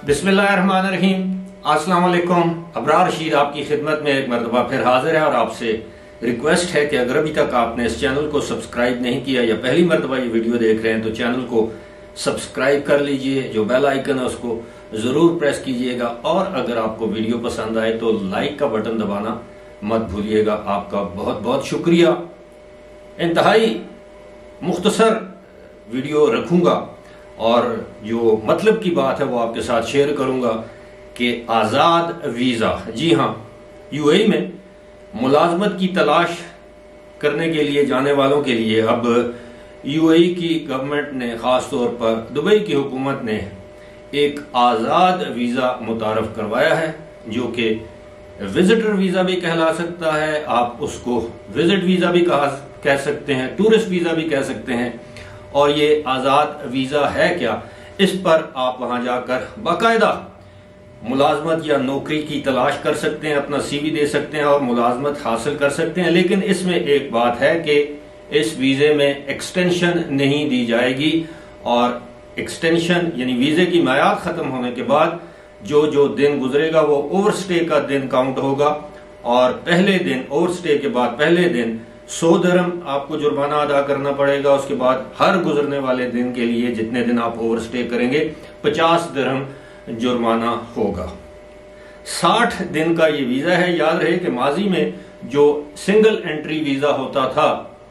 बिस्मिल्लाहिर्रहमानिर्रहीम। अस्सलाम वालेकुम। अबरार रशीद आपकी खिदमत में एक मरतबा फिर हाजिर है और आपसे रिक्वेस्ट है कि अगर अभी तक आपने इस चैनल को सब्सक्राइब नहीं किया या पहली मरतबा ये वीडियो देख रहे हैं तो चैनल को सब्सक्राइब कर लीजिए। जो बेल आइकन है उसको जरूर प्रेस कीजिएगा और अगर आपको वीडियो पसंद आए तो लाइक का बटन दबाना मत भूलिएगा। आपका बहुत बहुत शुक्रिया। इंतहाई मुख्तसर वीडियो रखूंगा और जो मतलब की बात है वो आपके साथ शेयर करूंगा कि आज़ाद वीज़ा, जी हाँ, यूएई में मुलाजमत की तलाश करने के लिए जाने वालों के लिए अब यूएई की गवर्नमेंट ने, खास तौर पर दुबई की हुकूमत ने एक आज़ाद वीज़ा मुतारफ करवाया है जो कि विजिटर वीज़ा भी कहला सकता है, आप उसको विजिट वीज़ा भी कह सकते हैं, टूरिस्ट वीज़ा भी कह सकते हैं। और ये आज़ाद वीज़ा है क्या, इस पर आप वहां जाकर बाकायदा मुलाजमत या नौकरी की तलाश कर सकते हैं, अपना सीवी दे सकते हैं और मुलाजमत हासिल कर सकते हैं। लेकिन इसमें एक बात है कि इस वीज़े में एक्सटेंशन नहीं दी जाएगी और एक्सटेंशन यानी वीज़े की मियाद खत्म होने के बाद जो दिन गुजरेगा वो ओवरस्टे का दिन काउंट होगा और पहले दिन, ओवरस्टे के बाद पहले दिन 100 दिरहम आपको जुर्माना अदा करना पड़ेगा। उसके बाद हर गुजरने वाले दिन के लिए जितने दिन आप ओवरस्टे करेंगे 50 दिरहम जुर्माना होगा। 60 दिन का ये वीजा है। याद रहे कि माजी में जो सिंगल एंट्री वीजा होता था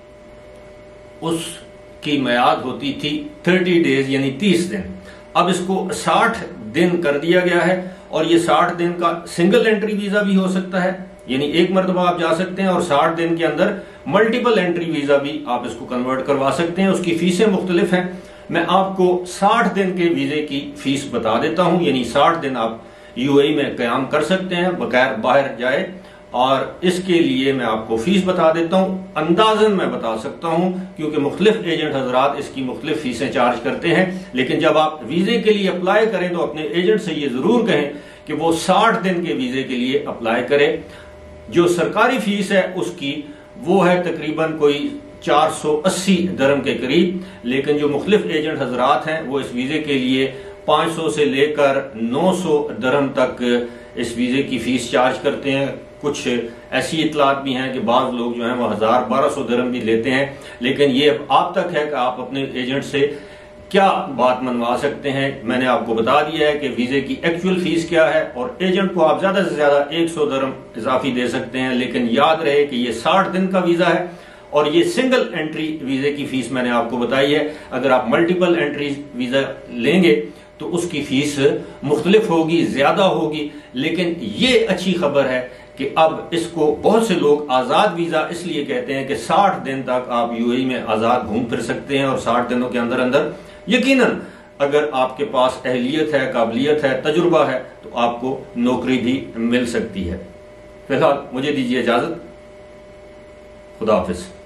उसकी मियाद होती थी 30 डेज यानी 30 दिन। अब इसको 60 दिन कर दिया गया है और ये 60 दिन का सिंगल एंट्री वीजा भी हो सकता है, यानी एक मरतबा आप जा सकते हैं और 60 दिन के अंदर मल्टीपल एंट्री वीजा भी आप इसको कन्वर्ट करवा सकते हैं। उसकी फीसें मुख्तलिफ हैं। मैं आपको 60 दिन के वीजे की फीस बता देता हूं, यानी 60 दिन आप यूएई में कयाम कर सकते हैं बगैर बाहर जाए और इसके लिए मैं आपको फीस बता देता हूं। अंदाजन मैं बता सकता हूं क्योंकि मुख्तलिफ एजेंट हजरात इसकी मुख्तलिफ फीसें चार्ज करते हैं। लेकिन जब आप वीजे के लिए अप्लाई करें तो अपने एजेंट से ये जरूर कहें कि वो 60 दिन के वीजे के लिए अप्लाई करें। जो सरकारी फीस है उसकी वो है तकरीबन कोई 480 दिरहम के करीब। लेकिन जो मुख्तलिफ एजेंट हजरात हैं वो इस वीजे के लिए 500 से लेकर 900 दिरहम तक इस वीजे की फीस चार्ज करते हैं। कुछ ऐसी इतलात भी हैं कि बाज लोग जो हैं वो 1000-1200 दिरहम भी लेते हैं। लेकिन ये अब आप तक है कि आप अपने एजेंट से क्या बात मनवा सकते हैं। मैंने आपको बता दिया है कि वीजे की एक्चुअल फीस क्या है और एजेंट को आप ज्यादा से ज्यादा 100 दिरहम इजाफी दे सकते हैं। लेकिन याद रहे कि ये 60 दिन का वीजा है और ये सिंगल एंट्री वीजे की फीस मैंने आपको बताई है। अगर आप मल्टीपल एंट्री वीजा लेंगे तो उसकी फीस मुख्तलिफ होगी, ज्यादा होगी। लेकिन ये अच्छी खबर है कि अब इसको बहुत से लोग आजाद वीजा इसलिए कहते हैं कि 60 दिन तक आप यूएई में आजाद घूम फिर सकते हैं और 60 दिनों के अंदर अंदर यकीनन अगर आपके पास अहलियत है, काबिलियत है, तजुर्बा है तो आपको नौकरी भी मिल सकती है। फिलहाल मुझे दीजिए इजाजत। खुदा हाफिज।